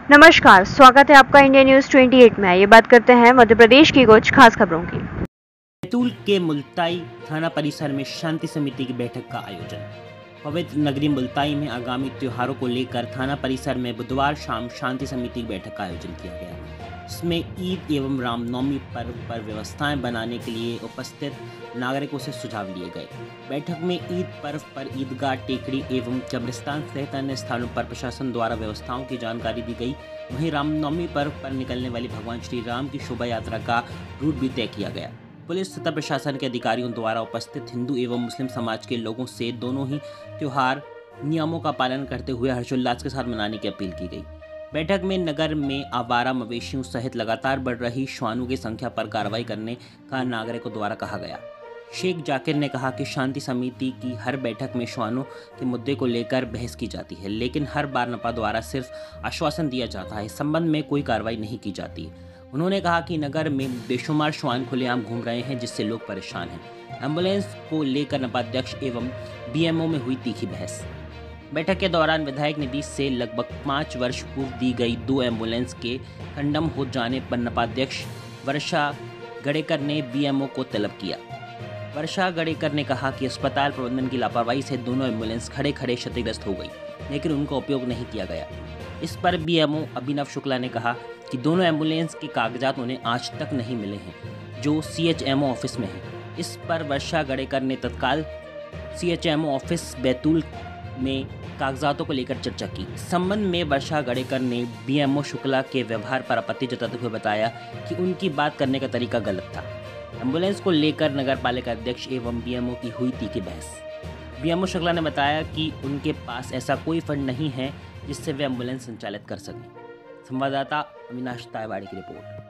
नमस्कार, स्वागत है आपका इंडिया न्यूज 28 में। ये बात करते हैं मध्य प्रदेश की कुछ खास खबरों की। बैतूल के मुल्ताई थाना परिसर में शांति समिति की बैठक का आयोजन। पवित्र नगरी मुल्ताई में आगामी त्योहारों को लेकर थाना परिसर में बुधवार शाम शांति समिति की बैठक का आयोजन किया गया। इसमें ईद एवं रामनवमी पर्व पर व्यवस्थाएं बनाने के लिए उपस्थित नागरिकों से सुझाव लिए गए। बैठक में ईद पर्व पर ईदगाह, टेकड़ी एवं कब्रिस्तान सहित अन्य स्थानों पर प्रशासन द्वारा व्यवस्थाओं की जानकारी दी गई। वहीं रामनवमी पर्व पर निकलने वाली भगवान श्री राम की शोभा यात्रा का रूट भी तय किया गया। पुलिस तथा प्रशासन के अधिकारियों द्वारा उपस्थित हिंदू एवं मुस्लिम समाज के लोगों से दोनों ही त्योहार नियमों का पालन करते हुए हर्षोल्लास के साथ मनाने की अपील की गई। बैठक में नगर में आवारा मवेशियों सहित लगातार बढ़ रही श्वानों की संख्या पर कार्रवाई करने का नागरिकों द्वारा कहा गया। शेख जाकिर ने कहा कि शांति समिति की हर बैठक में श्वानों के मुद्दे को लेकर बहस की जाती है, लेकिन हर बार नपा द्वारा सिर्फ आश्वासन दिया जाता है, इस संबंध में कोई कार्रवाई नहीं की जाती। उन्होंने कहा कि नगर में बेशुमार श्वान खुलेआम घूम रहे हैं, जिससे लोग परेशान हैं। एम्बुलेंस को लेकर नपाध्यक्ष एवं बीएमओ में हुई तीखी बहस। बैठक के दौरान विधायक निधि से लगभग 5 वर्ष पूर्व दी गई 2 एम्बुलेंस के खंडम हो जाने पर नपाध्यक्ष वर्षा गड़ेकर ने बीएमओ को तलब किया। वर्षा गड़ेकर ने कहा कि अस्पताल प्रबंधन की लापरवाही से दोनों एम्बुलेंस खड़े खड़े क्षतिग्रस्त हो गई, लेकिन उनका उपयोग नहीं किया गया। इस पर बीएमओ अभिनव शुक्ला ने कहा कि दोनों एम्बुलेंस के कागजात उन्हें आज तक नहीं मिले हैं, जो सीएचएमओ ऑफिस में है। इस पर वर्षा गड़ेकर ने तत्काल सीएचएमओ ऑफिस बैतूल में कागजातों को लेकर चर्चा की। संबंध में वर्षा गड़ेकर ने बीएमओ शुक्ला के व्यवहार पर आपत्ति जताते हुए बताया कि उनकी बात करने का तरीका गलत था। एम्बुलेंस को लेकर नगर पालिका अध्यक्ष एवं बीएमओ की हुई तीखी बहस। बीएमओ शुक्ला ने बताया कि उनके पास ऐसा कोई फंड नहीं है जिससे वे एम्बुलेंस संचालित कर सकें। संवाददाता अविनाश तायवाड़ी की रिपोर्ट।